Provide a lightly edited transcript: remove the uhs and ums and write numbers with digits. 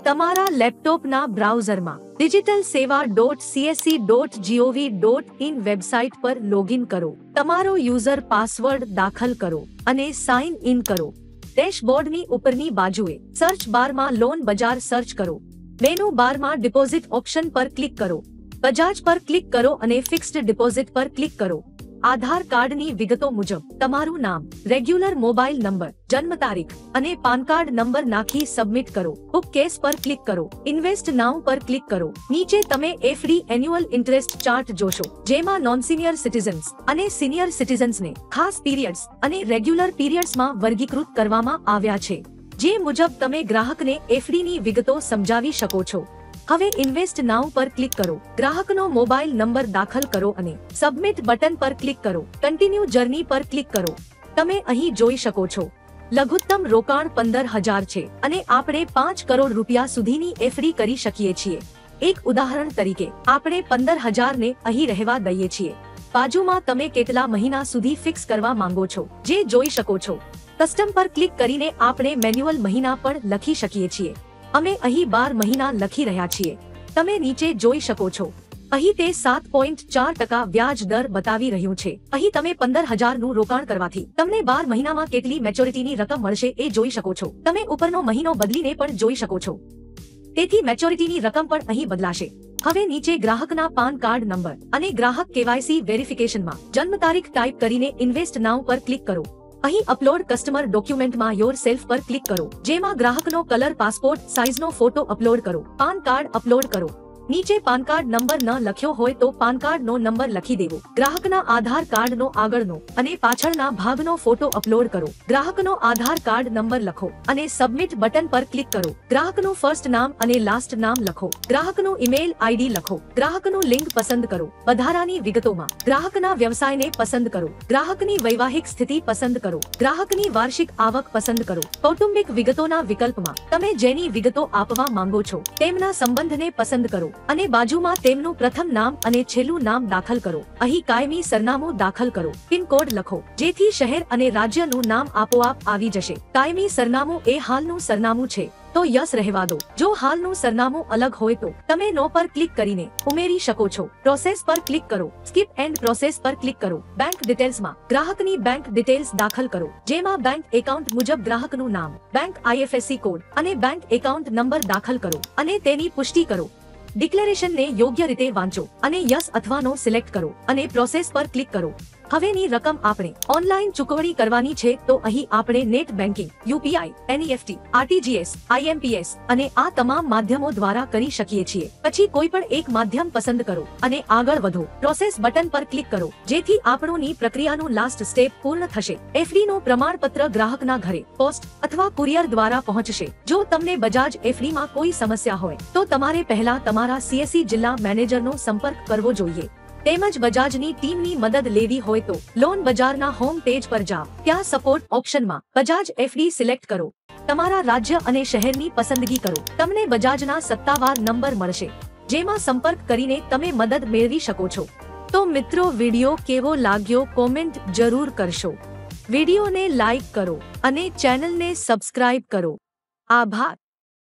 તમારા લેપટોપના બ્રાઉઝરમાં digitalseva.csc.gov.in website પર લોગિન કરો, તમારો યુઝર પાસવર્ડ દાખલ કરો અને સાઇન ઇન કરો. ડેશબોર્ડની ઉપરની બાજુએ સર્ચ બારમાં લોન બજાર સર્ચ કરો. મેનુ બારમાં ડિપોઝિટ ઓપ્શન પર ક્લિક કરો. બજાજ પર ક્લિક કરો અને ફિક્સ્ડ ડિપોઝિટ પર ક્લિક કરો. આધાર કાર્ડની વિગતો મુજબ તમારું નામ, રેગ્યુલર મોબાઈલ નંબર, જન્મ તારીખ અને પાન કાર્ડ નંબર નાખી સબમિટ કરો. બુક કેસ પર ક્લિક કરો. ઇન્વેસ્ટ નાઉ પર ક્લિક કરો. નીચે તમે એફડી એન્યુઅલ ઇન્ટરેસ્ટ ચાર્ટ જોશો, જેમાં નોન સિનિયર સિટીઝન્સ અને સિનિયર સિટીઝન્સને ખાસ પીરિયડ્સ અને રેગ્યુલર પીરિયડ્સમાં વર્ગીકૃત કરવામાં આવ્યા છે, જે મુજબ તમે ગ્રાહકને એફડીની વિગતો સમજાવી શકો છો. હવે ઇન્વેસ્ટ નાઉ પર ક્લિક કરો. ગ્રાહકનો મોબાઈલ નંબર દાખલ કરો અને સબમિટ બટન પર ક્લિક કરો. કન્ટિન્યુ જર્ની પર ક્લિક કરો. તમે અહીં જોઈ શકો છો લઘુત્તમ રોકાણ 15,000 છે અને આપણે 5 કરોડ રૂપિયા સુધીની એફડી કરી શકીએ છીએ. એક ઉદાહરણ તરીકે આપણે 15,000 ને અહીં રહેવા દઈએ છીએ. બાજુમાં તમે કેટલા મહિના સુધી ફિક્સ કરવા માંગો છો જે જોઈ શકો છો. કસ્ટમ પર ક્લિક કરીને આપણે મેન્યુઅલ મહિના પણ લખી શકીએ છીએ. અમે અહીં 12 મહિના લખી રહ્યા છીએ. તમે નીચે જોઈ શકો છો અહીં તે 7.4% વ્યાજ દર બતાવી રહ્યું છે. અહીં તમે 15,000 નું રોકાણ કરવાથી તમને 12 મહિનામાં કેટલી મેચ્યોરિટીની રકમ મળશે એ જોઈ શકો છો. તમે ઉપરનો મહિનો બદલીને પણ જોઈ શકો છો, તેથી મેચ્યોરિટીની રકમ પણ અહીં બદલાશે. હવે નીચે ગ્રાહકના પાન કાર્ડ નંબર અને ગ્રાહક કેવાયસી વેરિફિકેશનમાં જન્મ તારીખ ટાઈપ કરીને ઇન્વેસ્ટ નાઉ પર ક્લિક કરો. અહીં અપલોડ કસ્ટમર ડોક્યુમેન્ટમાં યોર સેલ્ફ પર ક્લિક કરો, જેમાં ગ્રાહકનો કલર પાસપોર્ટ સાઇઝનો ફોટો અપલોડ કરો. પાન કાર્ડ અપલોડ કરો. નીચે પાન કાર્ડ નંબર ન લખ્યો હોય તો પાન કાર્ડનો નંબર લખી દેવો. ગ્રાહકના આધાર કાર્ડનો આગળનો અને પાછળના ભાગનો ફોટો અપલોડ કરો. ગ્રાહકનો આધાર કાર્ડ નંબર લખો અને સબમિટ બટન પર ક્લિક કરો. ગ્રાહકનું ફર્સ્ટ નામ અને લાસ્ટ નામ લખો. ગ્રાહકનું ઈમેલ આઈડી લખો. ગ્રાહકનું લિંક પસંદ કરો. વધારાની વિગતોમાં ગ્રાહકના વ્યવસાયને પસંદ કરો. ગ્રાહકની વૈવાહિક સ્થિતિ પસંદ કરો. ગ્રાહકની વાર્ષિક આવક પસંદ કરો. કૌટુંબિક વિગતોના વિકલ્પમાં તમે જેની વિગતો આપવા માંગો છો તેમના સંબંધને પસંદ કરો અને બાજુમાં તેમનું પ્રથમ નામ અને છેલ્લું નામ દાખલ કરો. અહીં કાયમી સરનામું દાખલ કરો. પિન કોડ લખો, જેથી શહેર અને રાજ્યનું નામ આપોઆપ આવી જશે. કાયમી સરનામું એ હાલનું સરનામું છે તો યસ રહેવા દો. જો હાલનું સરનામું અલગ હોય તો તમે નો પર ક્લિક કરીને ઉમેરી શકો છો. પ્રોસેસ પર ક્લિક કરો. સ્કીપ એન્ડ પ્રોસેસ પર ક્લિક કરો. બેંક ડિટેલ્સમાં ગ્રાહકની બેંક ડિટેલ્સ દાખલ કરો, જેમાં બેંક એકાઉન્ટ મુજબ ગ્રાહકનું નામ, બેંક આઈએફએસસી કોડ અને બેંક એકાઉન્ટ નંબર દાખલ કરો અને તેની પુષ્ટિ કરો. ડિક્લેરેશનને યોગ્ય રીતે વાંચો અને યસ અથવા નો સિલેક્ટ કરો અને પ્રોસેસ પર ક્લિક કરો. હવેની રકમ આપણે ઓનલાઈન ચૂકવણી કરવાની છે તો અહીં આપણે net banking, UPI, NEFT, RTGS, IMPS અને આ તમામ માધ્યમો દ્વારા કરી શકીએ છીએ. પછી કોઈ પણ એક માધ્યમ પસંદ કરો અને આગળ વધો. પ્રોસેસ બટન પર ક્લિક કરો, જેથી આપણોની પ્રક્રિયાનું લાસ્ટ સ્ટેપ પૂર્ણ થશે. એફડી નું પ્રમાણપત્ર ગ્રાહકના ઘરે પોસ્ટ અથવા કુરિયર દ્વારા પહોંચશે. જો તમને બજાજ એફડીમાં કોઈ સમસ્યા હોય તો તમારે પહેલા તમારા સીએસસી જિલ્લા મેનેજરનો સંપર્ક કરવો જોઈએ. તેમજ બજાજની ટીમની મદદ લેવી હોય તો લોન બજારના હોમ પેજ પર જાઓ. ત્યાં સપોર્ટ ઓપ્શનમાં બજાજ એફડી સિલેક્ટ કરો. તમારા રાજ્ય અને શહેરની પસંદગી કરો. તમને બજાજના સત્તાવાર નંબર મળશે, જેમાં સંપર્ક કરીને તમે મદદ મેળવી શકો છો. તો મિત્રો, વિડીયો કેવો લાગ્યો કોમેન્ટ જરૂર કરશો. વિડીયોને લાઈક કરો અને ચેનલને સબસ્ક્રાઇબ કરો. આભાર.